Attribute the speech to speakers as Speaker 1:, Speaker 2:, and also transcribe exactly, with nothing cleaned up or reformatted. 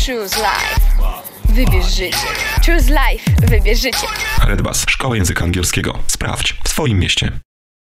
Speaker 1: Choose life. Wybierz życie. Choose life. Wybierz życie.
Speaker 2: Redbus. Szkoła języka angielskiego. Sprawdź w swoim mieście.